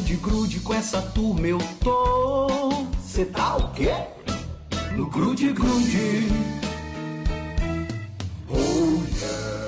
grude, com essa turma eu tô. Cê tá o quê? No grude. Oh yeah.